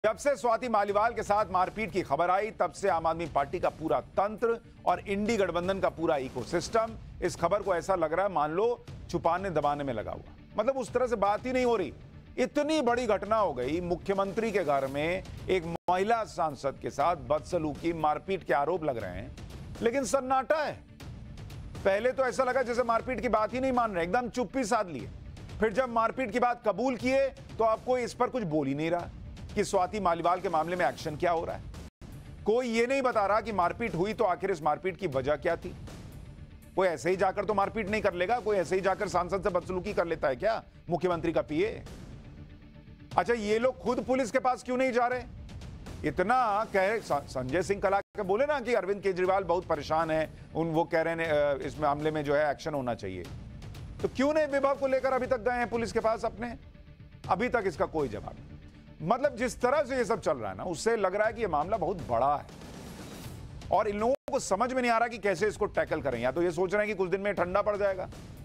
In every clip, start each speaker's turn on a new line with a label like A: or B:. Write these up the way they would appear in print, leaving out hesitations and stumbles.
A: जब से स्वाति मालीवाल के साथ मारपीट की खबर आई तब से आम आदमी पार्टी का पूरा तंत्र और इंडी गठबंधन का पूरा इकोसिस्टम इस खबर को ऐसा लग रहा है मान लो छुपाने दबाने में लगा हुआ। मतलब उस तरह से बात ही नहीं हो रही। इतनी बड़ी घटना हो गई, मुख्यमंत्री के घर में एक महिला सांसद के साथ बदसलूकी मारपीट के आरोप लग रहे हैं, लेकिन सन्नाटा है। पहले तो ऐसा लगा जैसे मारपीट की बात ही नहीं मान रहे, एकदम चुप्पी साध लिए। फिर जब मारपीट की बात कबूल किए तो आपको इस पर कुछ बोल ही नहीं रहा कि स्वाति मालीवाल के मामले में एक्शन क्या हो रहा है। कोई ये नहीं बता रहा कि मारपीट हुई तो आखिर इस मारपीट की वजह क्या थी। कोई ऐसे ही जाकर तो मारपीट नहीं कर लेगा, कोई ऐसे ही जाकर सांसद से बदसलूकी कर लेता है क्या मुख्यमंत्री का पीए? अच्छा, ये लोग खुद पुलिस के पास क्यों नहीं जा रहे? इतना कह संजय सिंह कला के बोले ना कि अरविंद केजरीवाल बहुत परेशान है, वो कह रहे हैं इस मामले में जो है एक्शन होना चाहिए, तो क्यों नहीं विभाग को लेकर अभी तक गए हैं पुलिस के पास अपने? अभी तक इसका कोई जवाब नहीं। मतलब जिस तरह से ये सब चल रहा है ना, उससे लग रहा है कि ये मामला बहुत बड़ा है और इन लोगों को समझ में नहीं आ रहा कि कैसे इसको टैकल करें। या तो ये सोच रहे हैं कि कुछ दिन में ठंडा पड़ जाएगा,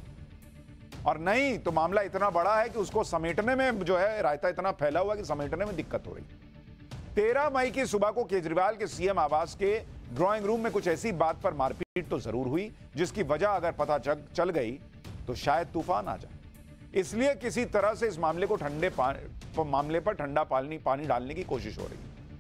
A: और नहीं तो मामला इतना बड़ा है कि उसको समेटने में जो है रायता इतना फैला हुआ कि समेटने में दिक्कत हो रही। 13 मई की सुबह को केजरीवाल के सीएम आवास के ड्राइंग रूम में कुछ ऐसी बात पर मारपीट तो जरूर हुई जिसकी वजह अगर पता चल गई तो शायद तूफान आ जाए। इसलिए किसी तरह से इस मामले को मामले पर ठंडा पानी डालने की कोशिश हो रही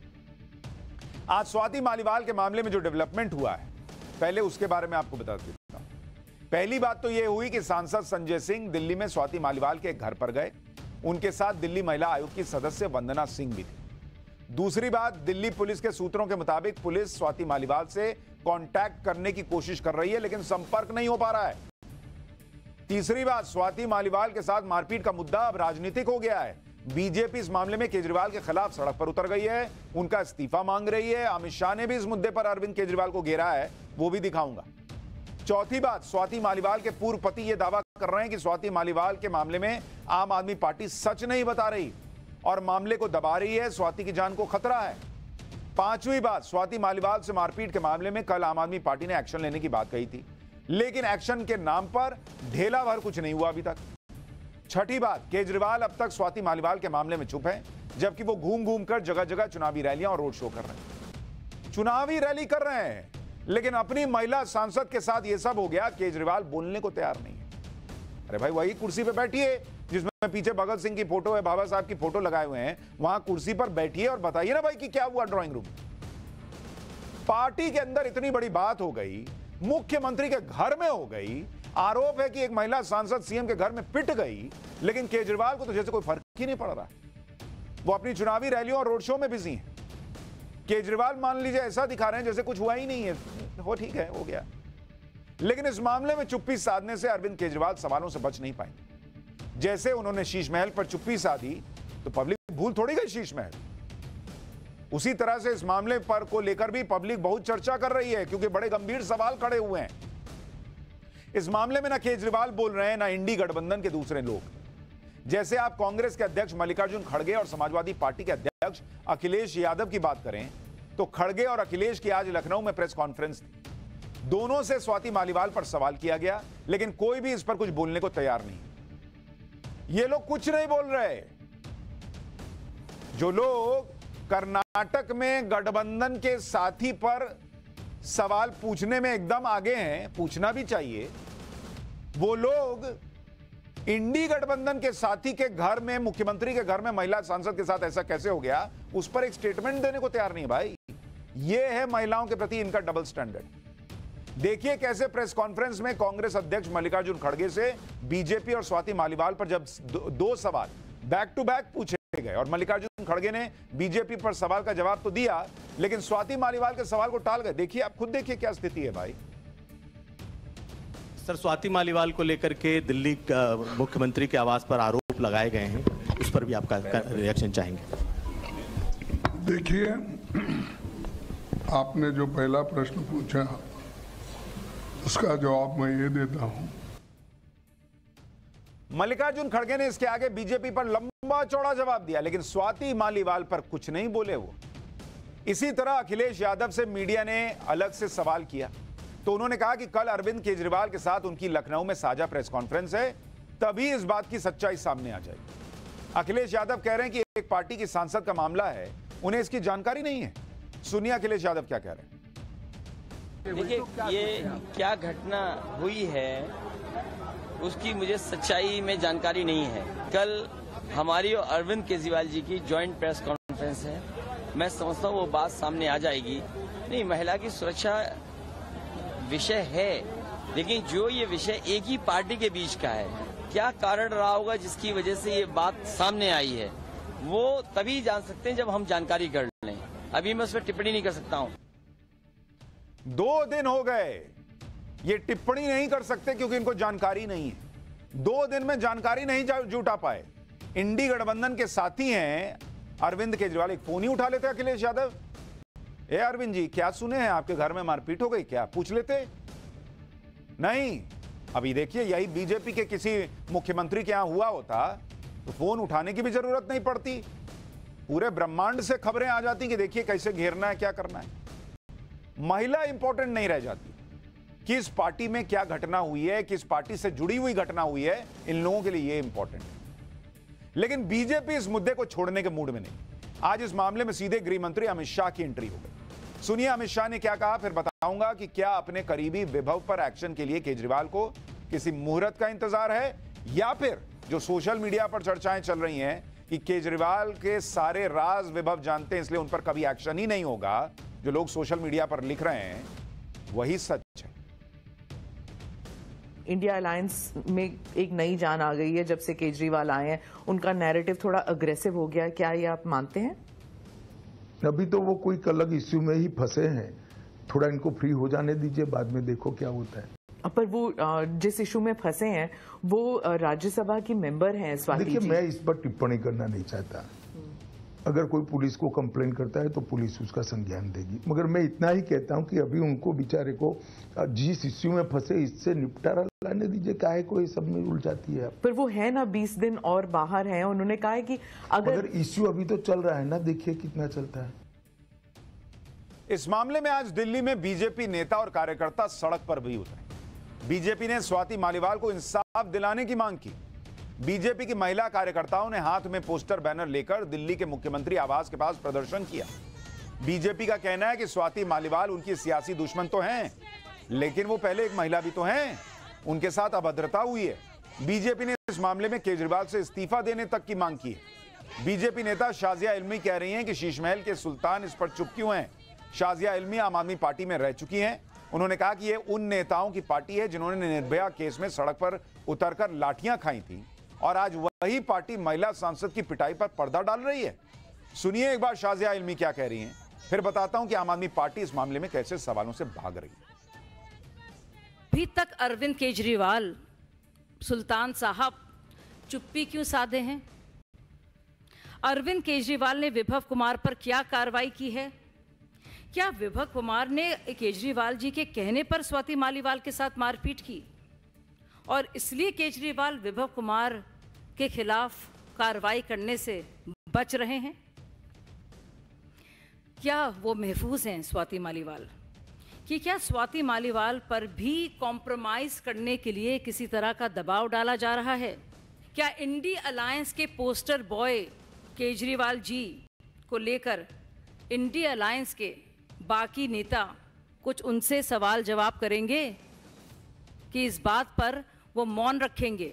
A: है। आज स्वाति मालीवाल के मामले में जो डेवलपमेंट हुआ है, पहले उसके बारे में आपको बता देता हूं। पहली बात तो यह हुई कि सांसद संजय सिंह दिल्ली में स्वाति मालीवाल के घर पर गए। उनके साथ दिल्ली महिला आयोग की सदस्य वंदना सिंह भी थी। दूसरी बात, दिल्ली पुलिस के सूत्रों के मुताबिक पुलिस स्वाति मालीवाल से कांटेक्ट करने की कोशिश कर रही है, लेकिन संपर्क नहीं हो पा रहा है। तीसरी बात, स्वाति मालीवाल के साथ मारपीट का मुद्दा अब राजनीतिक हो गया है। बीजेपी इस मामले में केजरीवाल के खिलाफ सड़क पर उतर गई है, उनका इस्तीफा मांग रही है। अमित शाह ने भी इस मुद्दे पर अरविंद केजरीवाल को घेरा है, वो भी दिखाऊंगा। चौथी बात, स्वाति मालीवाल के पूर्व पति ये दावा कर रहे हैं कि स्वाति मालीवाल के मामले में आम आदमी पार्टी सच नहीं बता रही और मामले को दबा रही है, स्वाति की जान को खतरा है। पांचवी बात, स्वाति मालीवाल से मारपीट के मामले में कल आम आदमी पार्टी ने एक्शन लेने की बात कही थी, लेकिन एक्शन के नाम पर ढेला भर कुछ नहीं हुआ अभी तक। छठी बात, केजरीवाल अब तक स्वाति मालीवाल के मामले में चुप हैं, जबकि वो घूम घूम कर जगह जगह चुनावी रैलियां और रोड शो कर रहे हैं। चुनावी रैली कर रहे हैं, लेकिन अपनी महिला सांसद के साथ ये सब हो गया, केजरीवाल बोलने को तैयार नहीं है। अरे भाई, वही कुर्सी पे बैठिए जिसमें पीछे भगत सिंह की फोटो है, बाबा साहब की फोटो लगाए हुए हैं, वहां कुर्सी पर बैठिए और बताइए ना भाई कि क्या हुआ ड्राइंग रूम। पार्टी के अंदर इतनी बड़ी बात हो गई, मुख्यमंत्री के घर में हो गई, आरोप है कि एक महिला सांसद सीएम के घर में पिट गई, लेकिन केजरीवाल को तो जैसे कोई फर्क ही नहीं पड़ रहा। वो अपनी चुनावी रैलियों और रोड शो में बिजी हैं। केजरीवाल मान लीजिए ऐसा दिखा रहे हैं जैसे कुछ हुआ ही नहीं है, वो ठीक है, हो गया। लेकिन इस मामले में चुप्पी साधने से अरविंद केजरीवाल सवालों से बच नहीं पाएंगे। जैसे उन्होंने शीश महल पर चुप्पी साधी तो पब्लिक भूल थोड़ी गई शीश महल। उसी तरह से इस मामले पर को लेकर भी पब्लिक बहुत चर्चा कर रही है, क्योंकि बड़े गंभीर सवाल खड़े हुए हैं। इस मामले में ना केजरीवाल बोल रहे हैं, ना इंडी गठबंधन के दूसरे लोग। जैसे आप कांग्रेस के अध्यक्ष मल्लिकार्जुन खड़गे और समाजवादी पार्टी के अध्यक्ष अखिलेश यादव की बात करें तो खड़गे और अखिलेश की आज लखनऊ में प्रेस कॉन्फ्रेंस थी। दोनों से स्वाति मालीवाल पर सवाल किया गया, लेकिन कोई भी इस पर कुछ बोलने को तैयार नहीं। ये लोग कुछ नहीं बोल रहे। जो लोग कर्नाटक में गठबंधन के साथी पर सवाल पूछने में एकदम आगे हैं, पूछना भी चाहिए, वो लोग इंडी गठबंधन के साथी के घर में, मुख्यमंत्री के घर में महिला सांसद के साथ ऐसा कैसे हो गया, उस पर एक स्टेटमेंट देने को तैयार नहीं है। भाई, ये है महिलाओं के प्रति इनका डबल स्टैंडर्ड। देखिए कैसे प्रेस कॉन्फ्रेंस में कांग्रेस अध्यक्ष मल्लिकार्जुन खड़गे से बीजेपी और स्वाति मालीवाल पर जब दो सवाल बैक टू बैक पूछे गए और मल्लिकार्जुन खड़गे ने बीजेपी पर सवाल का जवाब तो दिया, लेकिन स्वाति मालीवाल के सवाल को टाल गए। देखिए, आप खुद देखिए क्या स्थिति है भाई।
B: सर, स्वाति मालीवाल को लेकर के दिल्ली मुख्यमंत्री के आवास पर आरोप लगाए गए हैं, उस पर भी आपका रिएक्शन चाहेंगे?
C: देखिए, आपने जो पहला प्रश्न पूछा उसका जवाब मैं ये देता हूं।
A: मल्लिकार्जुन खड़गे ने इसके आगे बीजेपी पर लंबा चौड़ा जवाब दिया, लेकिन स्वाति मालीवाल पर कुछ नहीं बोले वो। इसी तरह अखिलेश यादव से मीडिया ने अलग से सवाल किया तो उन्होंने कहा कि कल अरविंद केजरीवाल के साथ उनकी लखनऊ में साझा प्रेस कॉन्फ्रेंस है, तभी इस बात की सच्चाई सामने आ जाएगी। अखिलेश यादव कह रहे हैं कि एक पार्टी की सांसद का मामला है उन्हें इसकी जानकारी नहीं है। सुनिए अखिलेश यादव क्या कह रहे हैं।
D: देखिए, ये क्या घटना हुई है उसकी मुझे सच्चाई में जानकारी नहीं है। कल हमारी और अरविंद केजरीवाल जी की ज्वाइंट प्रेस कॉन्फ्रेंस है, मैं समझता हूँ वो बात सामने आ जाएगी। नहीं, महिला की सुरक्षा विषय है, लेकिन जो ये विषय एक ही पार्टी के बीच का है, क्या कारण रहा होगा जिसकी वजह से ये बात सामने आई है, वो तभी जान सकते हैं जब हम जानकारी कर लें। अभी मैं उस पर टिप्पणी नहीं कर सकता हूं।
A: 2 दिन हो गए, ये टिप्पणी नहीं कर सकते क्योंकि इनको जानकारी नहीं है। 2 दिन में जानकारी नहीं जुटा पाए। इंडी गठबंधन के साथी हैं अरविंद केजरीवाल, एक फोन ही उठा लेते अखिलेश यादव। ए अरविंद जी, क्या सुने हैं आपके घर में मारपीट हो गई क्या, पूछ लेते। नहीं, अभी देखिए यही बीजेपी के किसी मुख्यमंत्री के यहां हुआ होता तो फोन उठाने की भी जरूरत नहीं पड़ती, पूरे ब्रह्मांड से खबरें आ जाती कि देखिए कैसे घेरना है, क्या करना है। महिला इंपॉर्टेंट नहीं रह जाती, किस पार्टी में क्या घटना हुई है, किस पार्टी से जुड़ी हुई घटना हुई है, इन लोगों के लिए ये इंपॉर्टेंट है। लेकिन बीजेपी इस मुद्दे को छोड़ने के मूड में नहीं। आज इस मामले में सीधे गृह मंत्री अमित शाह की एंट्री हो गई। सुनिए अमित शाह ने क्या कहा, फिर बताऊंगा कि क्या अपने करीबी विभव पर एक्शन के लिए केजरीवाल को किसी मुहूर्त का इंतजार है, या फिर जो सोशल मीडिया पर चर्चाएं चल रही हैं कि केजरीवाल के सारे राज विभव जानते हैं इसलिए उन पर कभी एक्शन ही नहीं होगा, जो लोग सोशल मीडिया पर लिख रहे हैं वही सच है।
E: इंडिया अलायंस में एक नई जान आ गई है जब से केजरीवाल आए हैं, उनका नैरेटिव थोड़ा अग्रेसिव हो गया, क्या ये आप मानते हैं?
C: अभी तो वो कोई अलग इश्यू में ही फंसे हैं, थोड़ा इनको फ्री हो जाने दीजिए, बाद में देखो क्या होता है।
E: पर वो जिस इशू में फंसे हैं वो राज्यसभा की मेंबर हैं स्वाति जी।
C: देखिए, मैं इस पर टिप्पणी करना नहीं चाहता। अगर कोई पुलिस को कंप्लेन करता है तो पुलिस उसका संज्ञान देगी, मगर मैं इतना ही कहता हूं कि अभी उनको बेचारे को जिस इश्यू में फंसे इससे निपटारा लाने दीजिए, काहे को ये सब में उलझाती है।
E: पर वो है ना 20 दिन और बाहर हैं, उन्होंने कहा है कि अगर
C: इश्यू अभी तो चल रहा है ना, देखिए कितना चलता है।
A: इस मामले में आज दिल्ली में बीजेपी नेता और कार्यकर्ता सड़क पर भी उतरे। बीजेपी ने स्वाति मालीवाल को इंसाफ दिलाने की मांग की। बीजेपी की महिला कार्यकर्ताओं ने हाथ में पोस्टर बैनर लेकर दिल्ली के मुख्यमंत्री आवास के पास प्रदर्शन किया। बीजेपी का कहना है कि स्वाति मालीवाल उनकी सियासी दुश्मन तो हैं, लेकिन वो पहले एक महिला भी तो हैं, उनके साथ अभद्रता हुई है। बीजेपी ने इस मामले में केजरीवाल से इस्तीफा देने तक की मांग की है। बीजेपी नेता शाजिया इल्मी कह रही हैं कि शीशमहल के सुल्तान इस पर चुप क्यों हैं। शाजिया इल्मी आम आदमी पार्टी में रह चुकी हैं। उन्होंने कहा कि ये उन नेताओं की पार्टी है जिन्होंने निर्भया केस में सड़क पर उतरकर लाठियां खाई थी, और आज वही पार्टी महिला सांसद की पिटाई पर पर्दा डाल रही है। सुनिए एक बार शाजिया इल्मी क्या कह रही हैं, फिर बताता हूं कि आम आदमी पार्टी इस मामले में कैसे सवालों से भाग रही है।
F: अभी तक अरविंद केजरीवाल सुल्तान साहब चुप्पी क्यों साधे हैं? अरविंद केजरीवाल ने विभव कुमार पर क्या कार्रवाई की है? क्या विभव कुमार ने केजरीवाल जी के कहने पर स्वाति मालीवाल के साथ मारपीट की और इसलिए केजरीवाल विभव कुमार के खिलाफ कार्रवाई करने से बच रहे हैं? क्या वो महफूज हैं स्वाति मालीवाल? कि क्या स्वाति मालीवाल पर भी कॉम्प्रोमाइज करने के लिए किसी तरह का दबाव डाला जा रहा है? क्या इंडी अलायंस के पोस्टर बॉय केजरीवाल जी को लेकर इंडी अलायंस के बाकी नेता कुछ उनसे सवाल जवाब करेंगे कि इस बात पर वो मौन रखेंगे?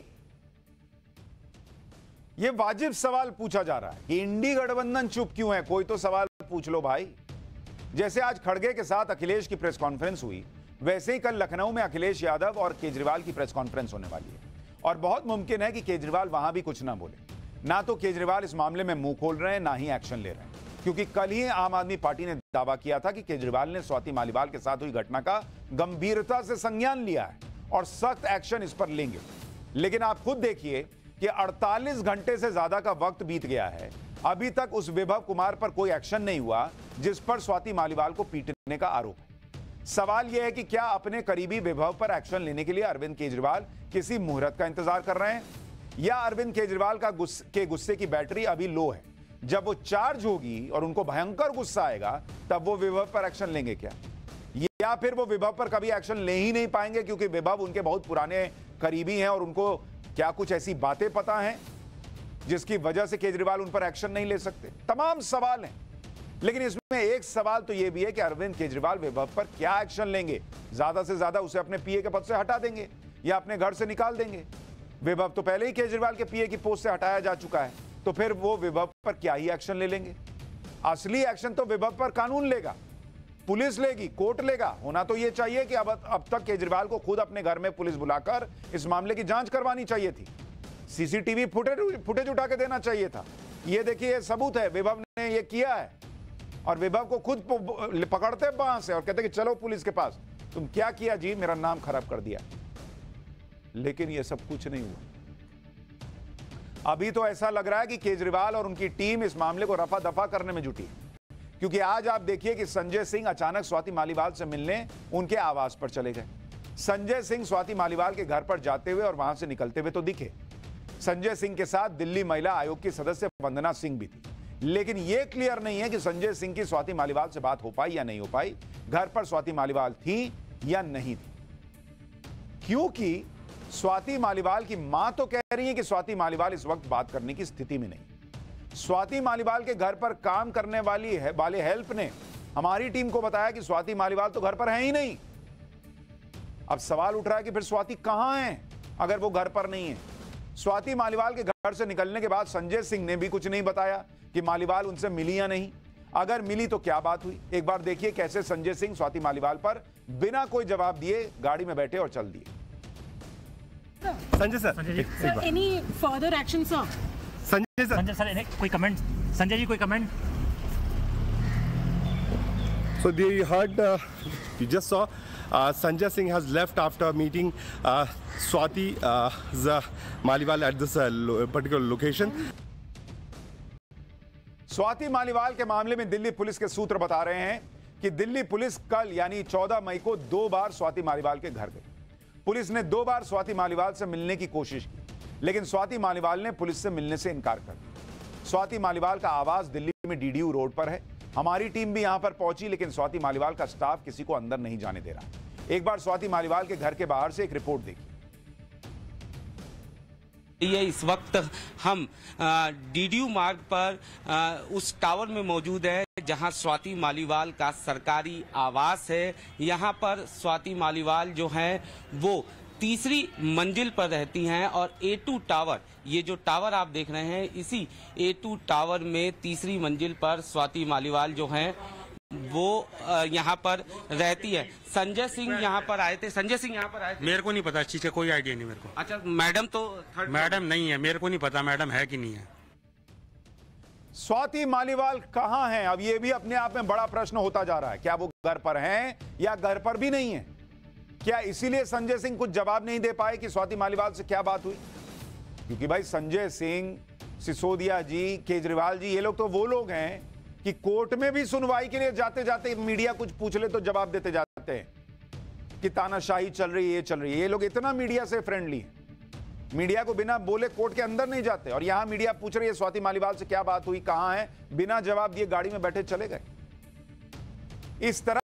A: ये वाजिब सवाल पूछा जा रहा है कि इंडी गठबंधन चुप क्यों है। कोई तो सवाल पूछ लो भाई। जैसे आज खड़गे के साथ अखिलेश की प्रेस कॉन्फ्रेंस हुई, वैसे ही कल लखनऊ में अखिलेश यादव और केजरीवाल की प्रेस कॉन्फ्रेंस होने वाली है, और बहुत मुमकिन है कि केजरीवाल वहां भी कुछ ना बोले। ना तो केजरीवाल इस मामले में मुंह खोल रहे हैं, ना ही एक्शन ले रहे हैं, क्योंकि कल ही आम आदमी पार्टी ने दावा किया था कि केजरीवाल ने स्वाति मालीवाल के साथ हुई घटना का गंभीरता से संज्ञान लिया है और सख्त एक्शन इस पर लेंगे। लेकिन आप खुद देखिए कि 48 घंटे से ज्यादा का वक्त बीत गया है, अभी तक उस विभव कुमार पर कोई एक्शन नहीं हुआ जिस पर स्वाति मालीवाल को पीटने का आरोप है। सवाल यह है कि क्या अपने करीबी विभव पर एक्शन लेने के लिए अरविंद केजरीवाल किसी मुहूर्त का इंतजार कर रहे हैं, या अरविंद केजरीवाल का गुस्से की बैटरी अभी लो है, जब वो चार्ज होगी और उनको भयंकर गुस्सा आएगा तब वो विभव पर एक्शन लेंगे क्या? या फिर वो विभव पर कभी एक्शन ले ही नहीं पाएंगे क्योंकि विभव उनके बहुत पुराने करीबी हैं और उनको क्या कुछ ऐसी बातें पता हैं जिसकी वजह से केजरीवाल उन पर एक्शन नहीं ले सकते? तमाम सवाल हैं। लेकिन इसमें एक सवाल तो यह भी है कि अरविंद केजरीवाल विभव पर क्या एक्शन लेंगे। ज्यादा से ज्यादा उसे अपने पीए के पद से हटा देंगे या अपने घर से निकाल देंगे। विभव तो पहले ही केजरीवाल के पीए की पोस्ट से हटाया जा चुका है, तो फिर वो विभव पर क्या ही एक्शन ले लेंगे। असली एक्शन तो विभव पर कानून लेगा, पुलिस लेगी, कोर्ट लेगा। होना तो यह चाहिए कि अब तक केजरीवाल को खुद अपने घर में पुलिस बुलाकर इस मामले की जांच करवानी चाहिए थी, सीसीटीवी फुटेज उठा के देना चाहिए था। ये देखिए, ये सबूत है, विभव ने ये किया है। और विभव को खुद पकड़ते बांह से और कहते कि चलो पुलिस के पास, तुम क्या किया जी, मेरा नाम खराब कर दिया। लेकिन ये सब कुछ नहीं हुआ। अभी तो ऐसा लग रहा है कि केजरीवाल और उनकी टीम इस मामले को रफा दफा करने में जुटी, क्योंकि आज आप देखिए कि संजय सिंह अचानक स्वाति मालीवाल से मिलने उनके आवास पर चले गए। संजय सिंह स्वाति मालीवाल के घर पर जाते हुए और वहां से निकलते हुए तो दिखे। संजय सिंह के साथ दिल्ली महिला आयोग की सदस्य वंदना सिंह भी थी, लेकिन यह क्लियर नहीं है कि संजय सिंह की स्वाति मालीवाल से बात हो पाई या नहीं हो पाई, घर पर स्वाति मालीवाल थी या नहीं थी। क्योंकि स्वाति मालीवाल की मां तो कह रही है कि स्वाति मालीवाल इस वक्त बात करने की स्थिति में नहीं। स्वाति मालीवाल के घर पर काम करने वाले हेल्प ने हमारी टीम को बताया कि स्वाति मालीवाल तो घर पर है ही नहीं। अब सवाल उठ रहा है कि फिर स्वाति कहां है अगर वो घर पर नहीं है। स्वाति मालीवाल के घर से निकलने के बाद संजय सिंह ने भी कुछ नहीं बताया कि मालीवाल उनसे मिली या नहीं। अगर मिली तो क्या बात हुई। एक बार देखिए कैसे संजय सिंह स्वाति मालीवाल पर बिना कोई जवाब दिए गाड़ी में बैठे और चल दिए।
G: Sanjay sir,
H: any further action sir?
G: Sanjay
H: sir, कोई कमेंट? संजय जी, कोई comment?
G: So you heard, you just saw Sanjay Singh has left after meeting Swati Maliwal at this particular location.
A: Swati Maliwal के मामले में दिल्ली पुलिस के सूत्र बता रहे हैं कि दिल्ली पुलिस कल यानी 14 मई को 2 बार स्वाति मालीवाल के घर गई। पुलिस ने 2 बार स्वाति मालीवाल से मिलने की कोशिश की, लेकिन स्वाति मालीवाल ने पुलिस से मिलने से इनकार कर दिया। स्वाति मालीवाल का आवास दिल्ली में डीडीयू रोड पर है। हमारी टीम भी यहां पर पहुंची, लेकिन स्वाति मालीवाल का स्टाफ किसी को अंदर नहीं जाने दे रहा। एक बार स्वाति मालीवाल के घर के बाहर से एक रिपोर्ट देखी।
I: ये इस वक्त हम डीडीयू मार्ग पर उस टावर में मौजूद है जहां स्वाति मालीवाल का सरकारी आवास है। यहां पर स्वाति मालीवाल जो हैं वो तीसरी मंजिल पर रहती हैं और A2 टावर, ये जो टावर आप देख रहे हैं, इसी A2 टावर में तीसरी मंजिल पर स्वाति मालीवाल जो हैं वो यहाँ पर रहती है। संजय सिंह यहाँ पर आए थे। संजय सिंह यहाँ पर आए थे?
J: मेरे को नहीं पता इस चीज का, कोई आइडिया नहीं मेरे को।
I: अच्छा, मैडम तो
J: मैडम नहीं है, मेरे को नहीं पता मैडम है कि नहीं है।
A: स्वाति मालीवाल कहां हैं? अब यह भी अपने आप में बड़ा प्रश्न होता जा रहा है। क्या वो घर पर हैं या घर पर भी नहीं है? क्या इसीलिए संजय सिंह कुछ जवाब नहीं दे पाए कि स्वाति मालीवाल से क्या बात हुई? क्योंकि भाई संजय सिंह, सिसोदिया जी, केजरीवाल जी, ये लोग तो वो लोग हैं कि कोर्ट में भी सुनवाई के लिए जाते जाते मीडिया कुछ पूछ ले तो जवाब देते जाते हैं कि तानाशाही चल रही है, ये चल रही है। ये लोग इतना मीडिया से फ्रेंडली हैं, मीडिया को बिना बोले कोर्ट के अंदर नहीं जाते। और यहां मीडिया पूछ रही है स्वाति मालीवाल से क्या बात हुई, कहां है, बिना जवाब दिए गाड़ी में बैठे चले गए। इस तरह